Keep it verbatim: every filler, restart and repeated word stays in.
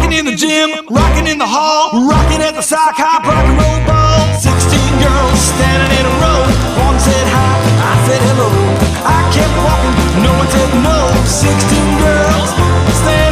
Rocking in the gym, rocking in the hall, rocking at the sock hop, rock and roll ball. Sixteen girls standing in a row. One said hi, I said hello. I kept walking, no one said no. Sixteen girls standing